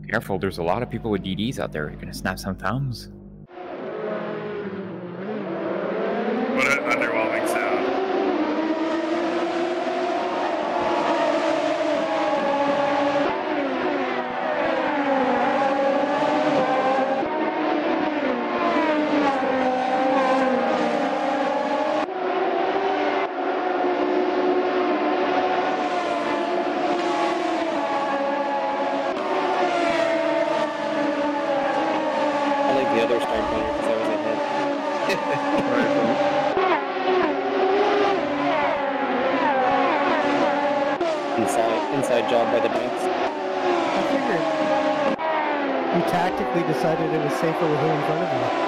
Careful, there's a lot of people with DDs out there. You're gonna snap some thumbs. What an underwhelming sound. Inside job by the banks. I figured. You tactically decided it was safer with who in front of you.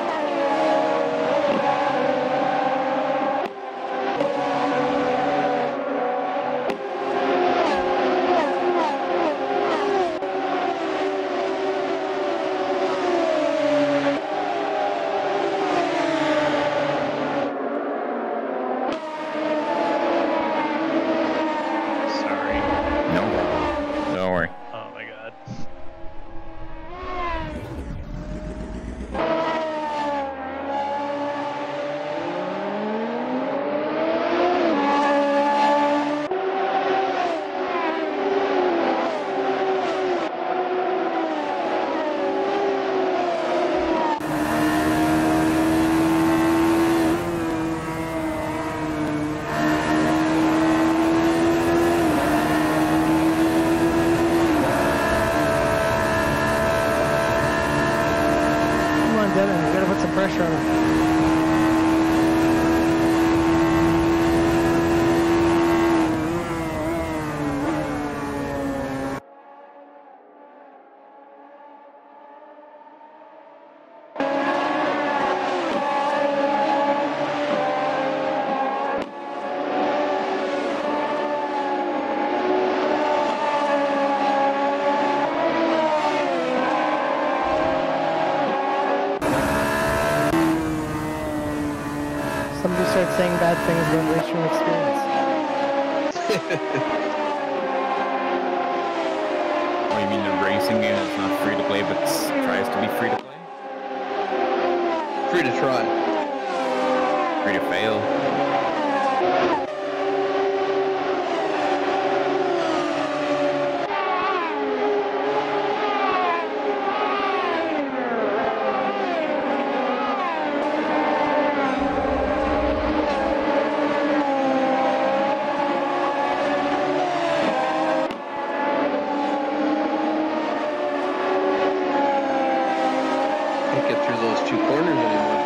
Pressure on him. Somebody starts saying bad things about racing experience. Oh, you mean the racing game is not free to play, but tries to be free to play? Free to try. Free to fail. Get through those two corners anymore.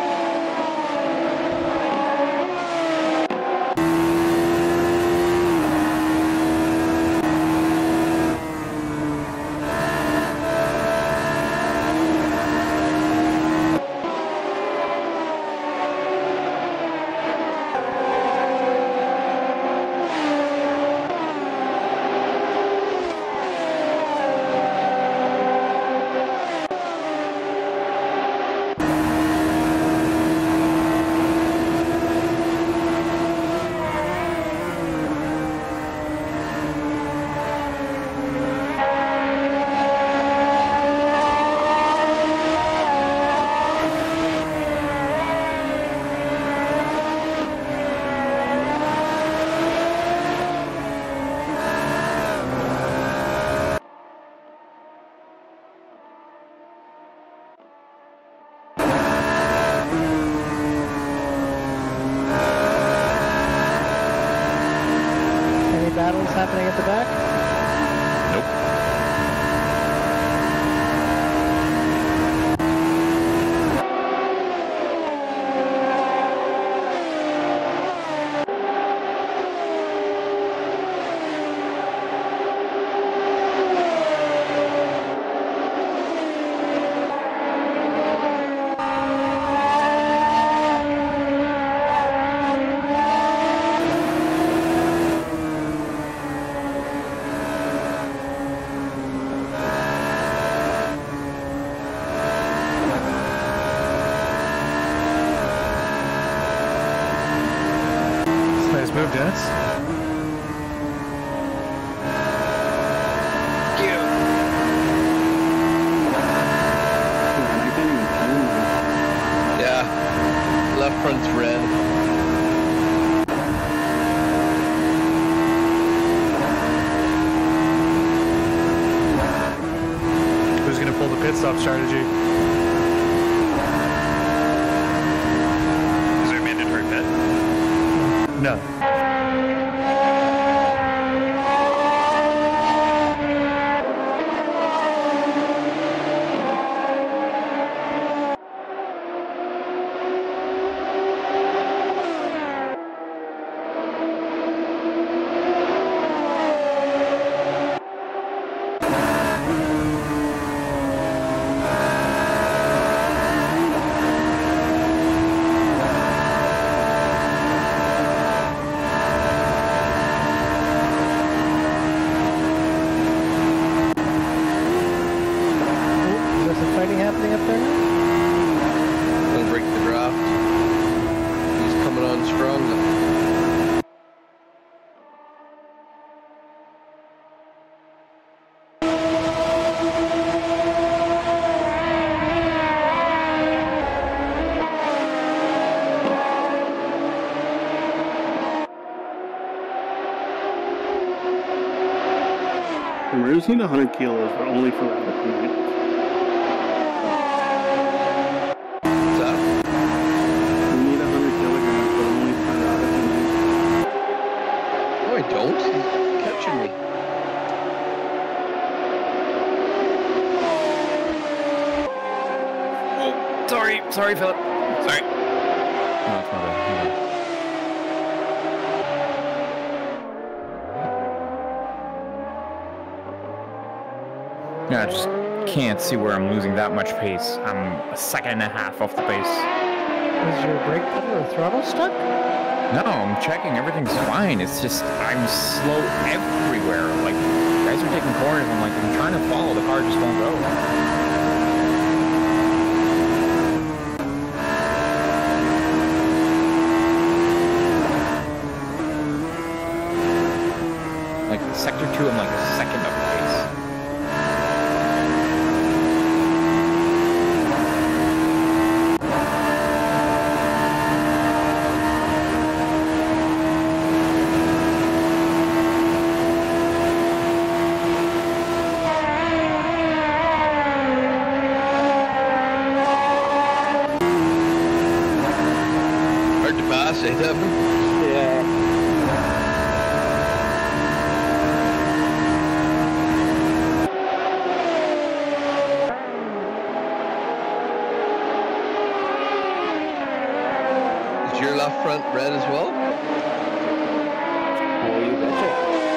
Battles happening at the back? Nope. pit stop strategy. Is there a mandatory pit? No. Remember, we just need 100 kilos, but only for that night. What's that? We need 100 kilograms, but only for that night. No, I don't. He's catching me. Oh, sorry, Philip. Sorry. No, it's not bad. Yeah, I just can't see where I'm losing that much pace. I'm a second and a half off the pace. Is your brake pedal or throttle stuck? No, I'm checking. Everything's fine. It's just I'm slow everywhere. Like, guys are taking corners. I'm trying to follow. The car just won't go. Like, sector 2, I'm like a second up the pace. Say that. Yeah. Is your left front red as well? Oh, you betcha.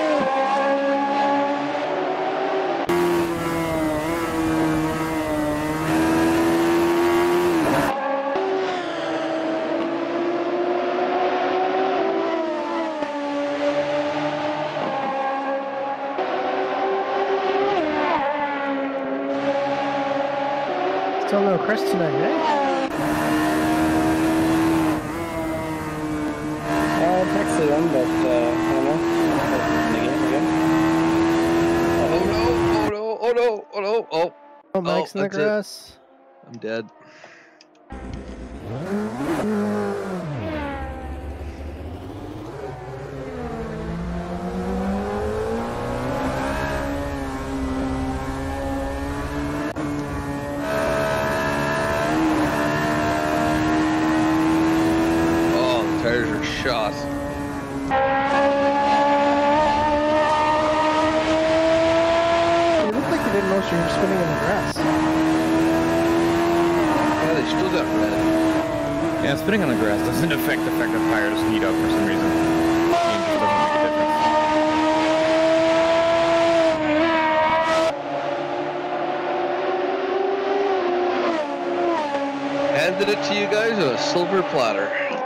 Still no Chris tonight, eh? I texted him, but I don't know. In the game again. Oh no! Oh! Oh, Mike's in the that's it. grass. I'm dead. Tires are shot. It looked like you didn't notice you were spinning in the grass. Yeah, they still got red. Yeah, spinning on the grass doesn't affect the fact that tires heat up for some reason. It just doesn't make a difference. Handed it to you guys on a silver platter.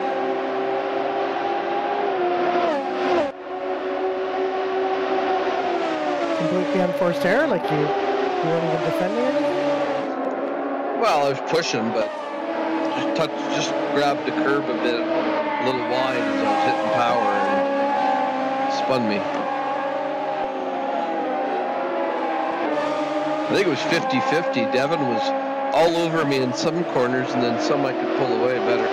Completely unforced error, like you weren't even defending anything? Well, I was pushing, but just grabbed the curb a bit, a little wide as I was hitting power and spun me. I think it was 50-50. Devin was all over me in some corners, and then some I could pull away better.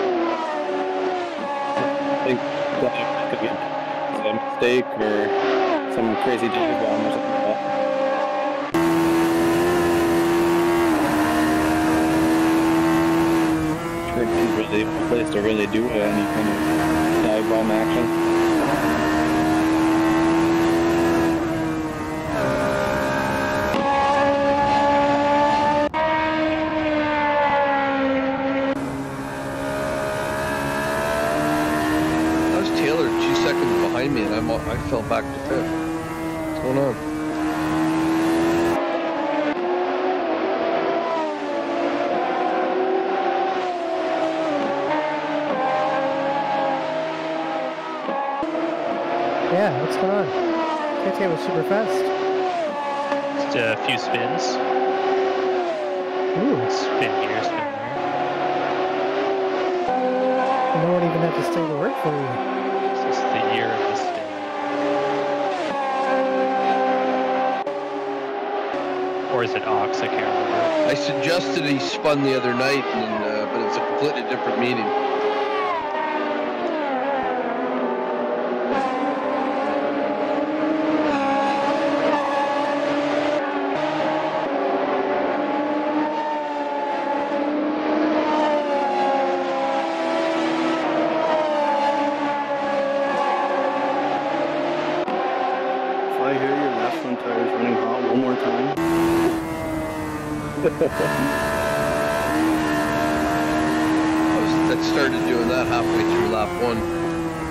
I think that could be a mistake or some crazy dive bomb or something like that. Isn't really a place to really do any kind of dive bomb action. That was Taylor 2 seconds behind me, and I fell back to fifth. What's going on? Yeah, what's going on? KT was super fast. Just a few spins. Ooh, Spin here, spin there. no one even had to stay to work for you. This is the year of the spin. Or is it Ox? I can't remember. I suggested he spun the other night, but it's a completely different meeting. If I hear your left front tires running hot one more time, I started doing that halfway through lap 1.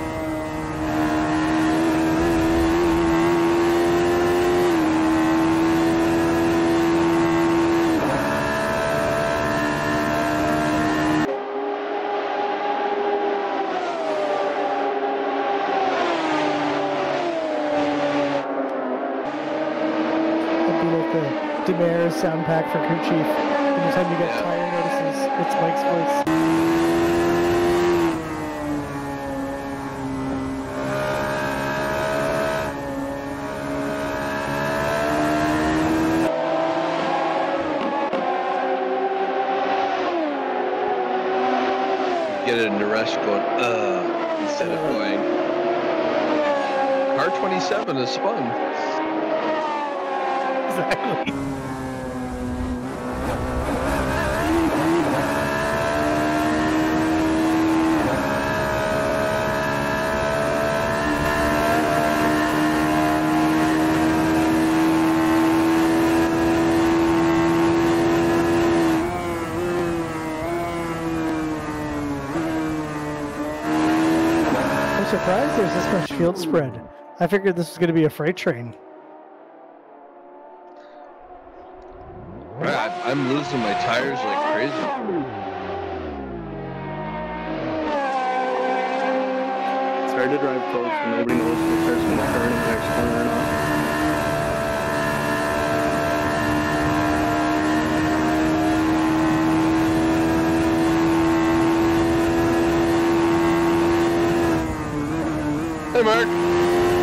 It'd be like the Demare sound pack for crew chief. Anytime you get Yeah. tire notices, it's Mike's voice. Get it in the rest going, instead of going. Car 27 is spun. Exactly. I'm surprised there's this much field spread. I figured this was going to be a freight train. Right, I'm losing my tires like crazy. it's hard to drive close when nobody knows if the car's going to turn in the next corner or not. Hey, Mark.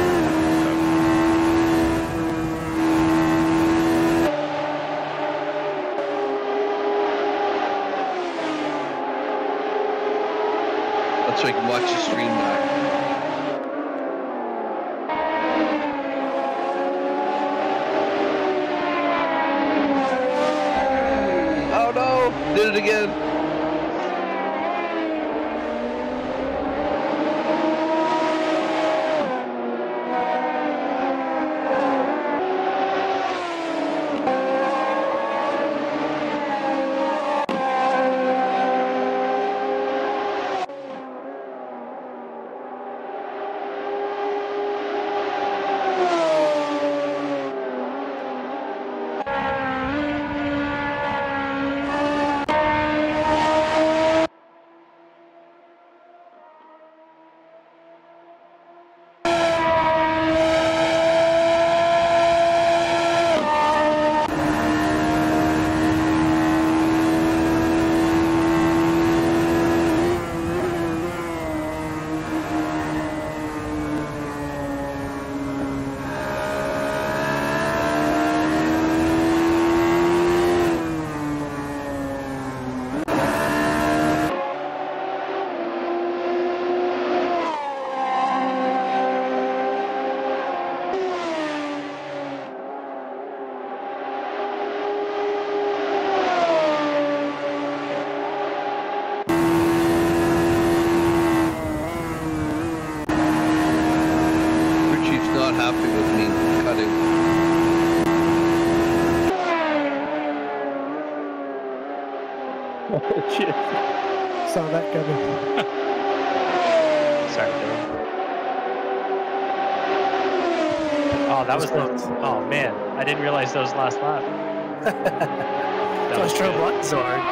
So I can watch the stream back. Oh no! Did it again. Oh, shit. Saw that coming. Sorry, Dylan. Oh, that was the. Oh man, I didn't realize that was last lap. That So I was trying to good. block so hard.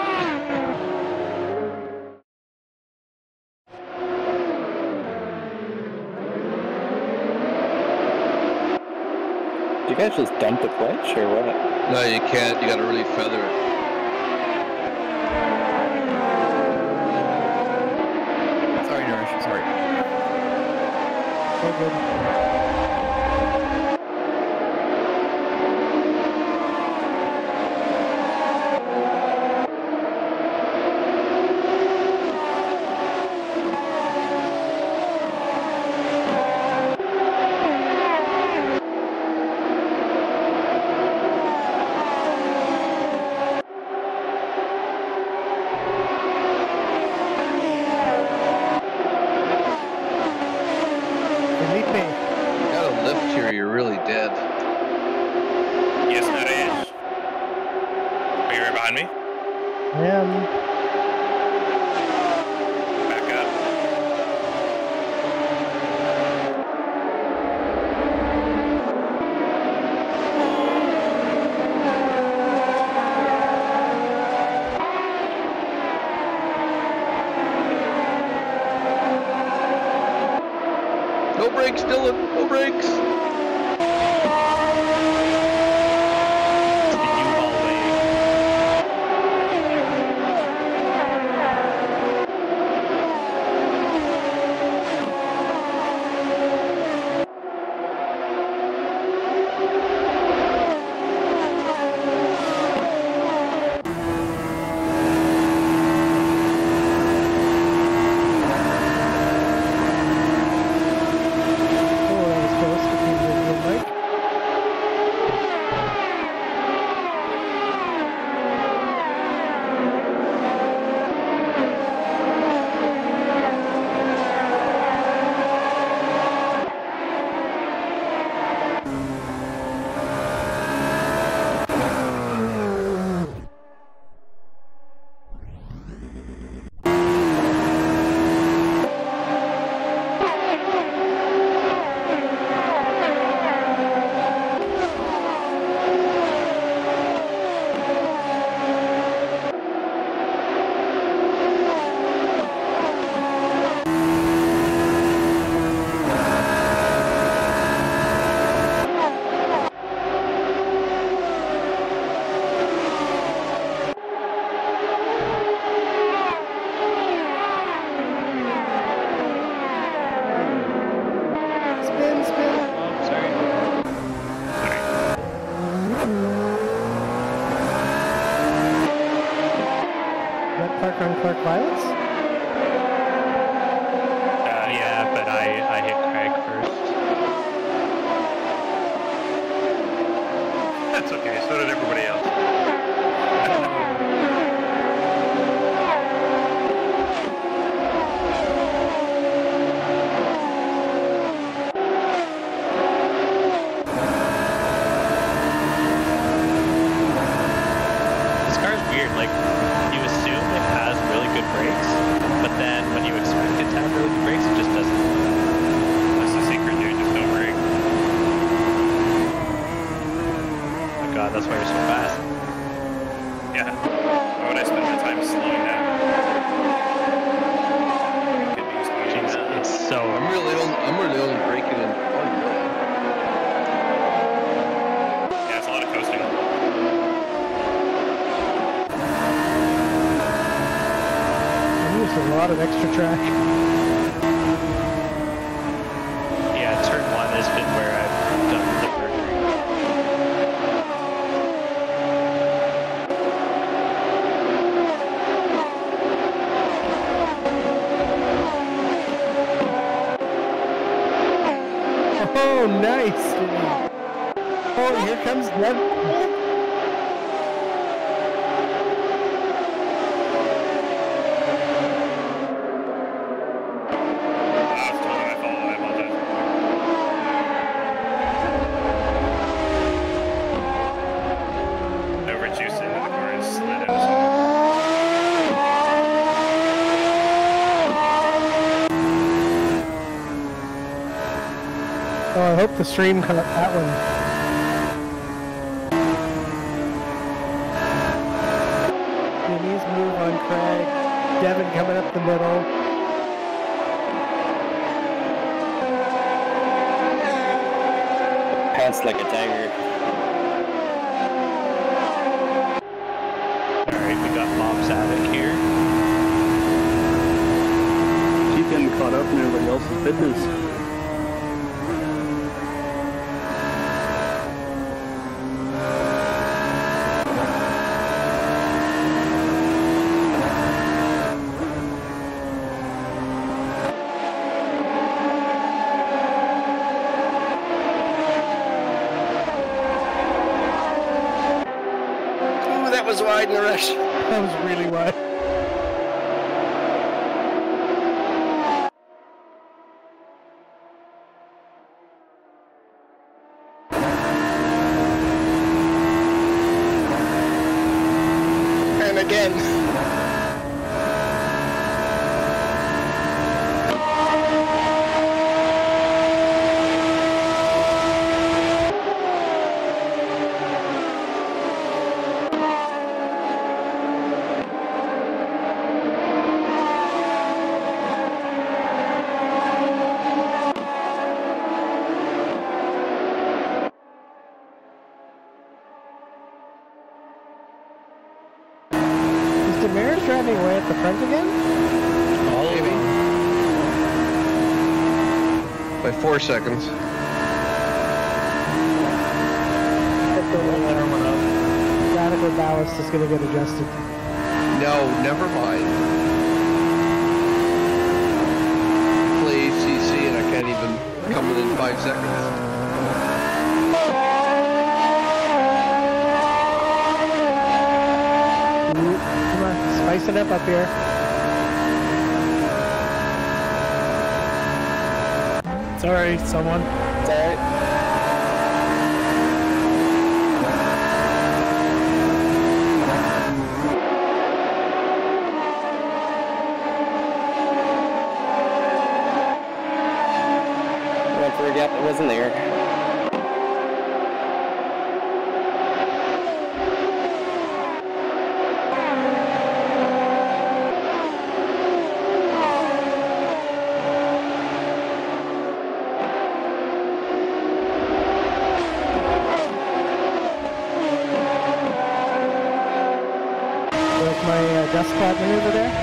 Did you guys just dump the clutch or what? No, you can't. You got to really feather it. Sorry, Nourish. Sorry. So good. Felipe. You got a lift here, you're really dead. Yes, that is. Are you right behind me? Back up. No brakes, Dylan. No brakes. It's the U-Haul way. Oh, that was close between Vinny and Mike. Spin, spin. Oh, sorry. That park on Clark Violence? Yeah, but I hit Craig first. That's okay. So did everybody else. This car's weird. Like, you assume it has really good brakes, but then when you expect it to have really good brakes, it just doesn't. That's the secret, dude. Just don't brake. Oh my god, that's why you're so fast. Yeah. Why would I spend my time slowing down? Could be slowing Jeez, down. it's so. I'm really only braking in one way. Yeah, it's a lot of coasting. I used a lot of extra track. Yeah, turn one has been where I've done the murdering. Oh, nice. Oh, here comes Dev. That's totally my fault. I apologize. I overjuiced into the corner and slid into something. hope the stream caught that one. Denny's move on Craig. Devin coming up the middle. Pants like a tiger. Alright, we got Bob Savick here. Keep getting caught up in everybody else's fitness. Ooh, that was wide in the rush. That was really wide. And again. Is Damaris driving away at the front again? Maybe. By 4 seconds. Radical ballast is going to get adjusted. No, never mind. Play ACC and I can't even come within 5 seconds. Come on, spice it up here. Sorry, someone. It's alright. Went for a gap that wasn't there. Like my dust spot maneuver there.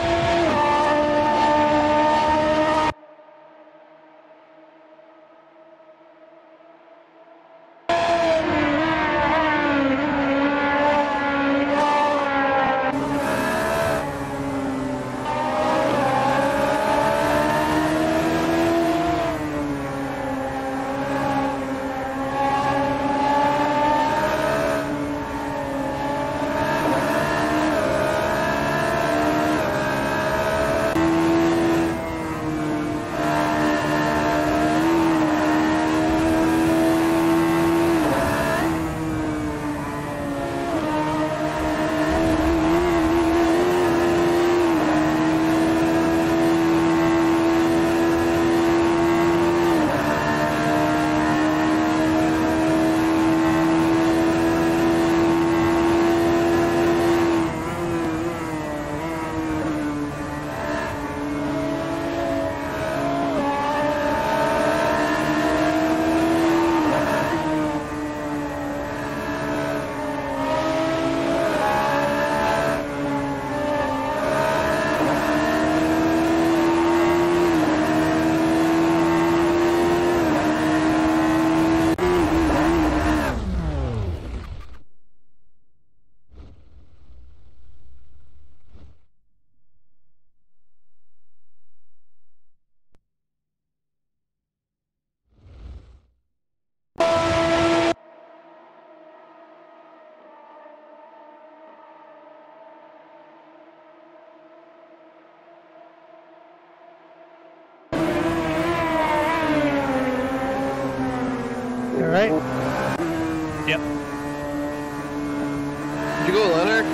Alright. Yep. Did you go, Leonard?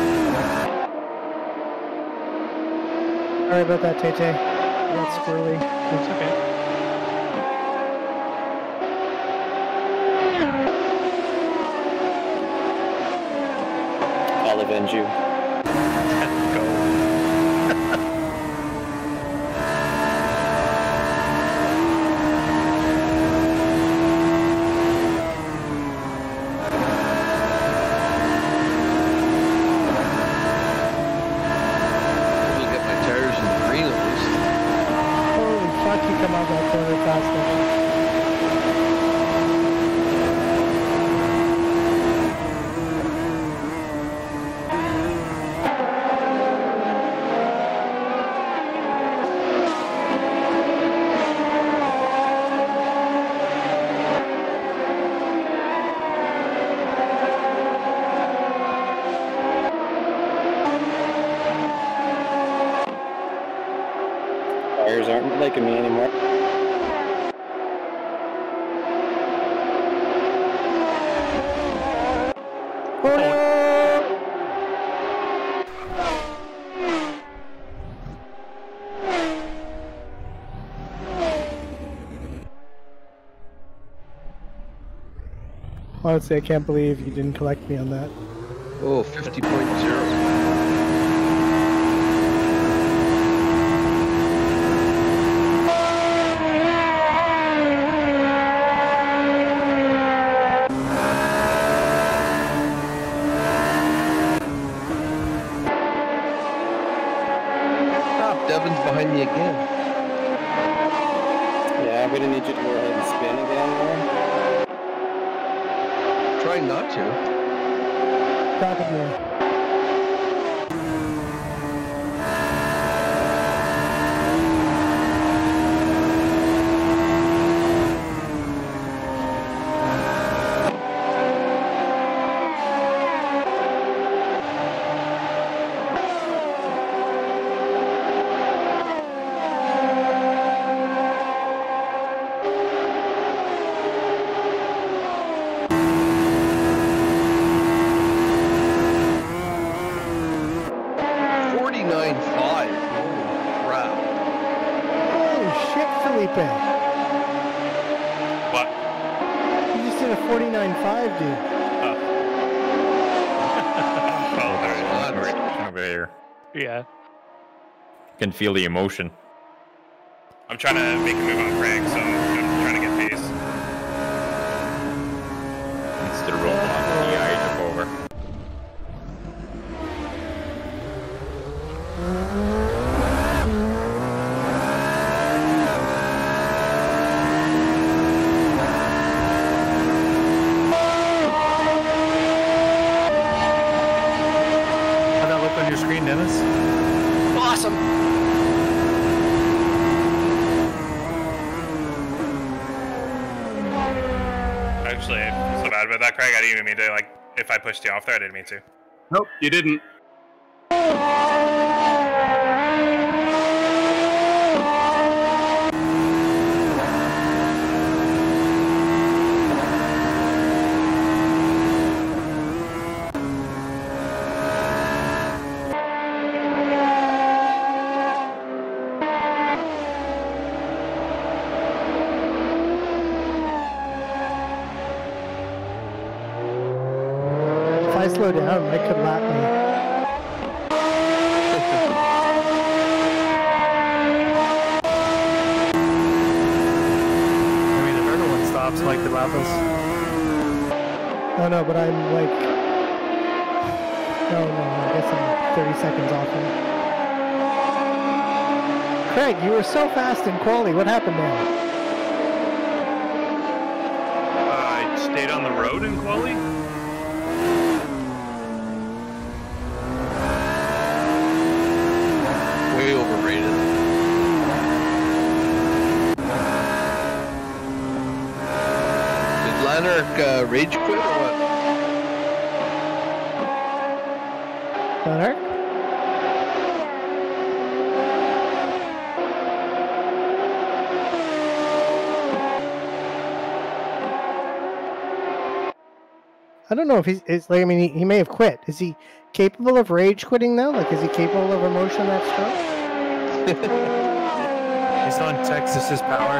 Sorry about that, Tay. That's squirrely. It's okay. avenge you. Go. I'll get my tires in the green at least. Holy fuck, you come out that corner fast. Tires aren't liking me anymore. Oh no! Honestly, I can't believe you didn't collect me on that. Oh, 50.0. Devin's behind me again. Yeah, I'm gonna need you to go ahead and spin again there. Trying not to. Top of me. Felipe. What? You just did a 49.5, dude. Oh, there it is. Right over there. Yeah. Can feel the emotion. I'm trying to make a move on Craig, so I'm trying to get pace. It's the roadblock the I took over. How'd that look on your screen, Dennis? Awesome. Actually, I'm so bad about that, Craig. I didn't even mean to, like, if I pushed you off there, I didn't mean to. Nope, you didn't. If I slow down, Mike could lap me. I mean, if everyone stops, Mike could lap us. Oh no, but I'm like... No, I guess I'm 30 seconds off him. Craig, you were so fast in quali. What happened there? I stayed on the road in quali. Way overrated. Did Lanark rage quit or what? Connor? I don't know if it's like, I mean, he may have quit. Is he capable of rage quitting now? Like, is he capable of emotion that strong? He's on Texas's power.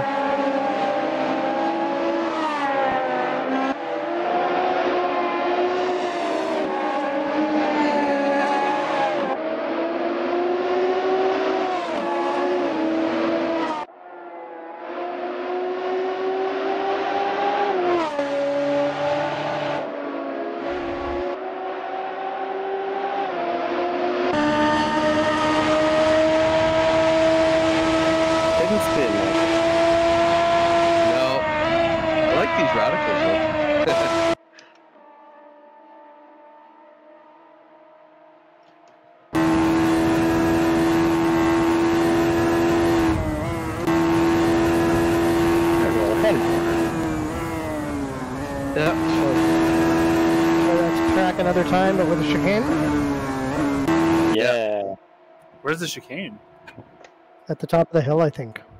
radicals up. Yeah. So that's track another time, but with a chicane Yeah. Where's the chicane? at the top of the hill, I think.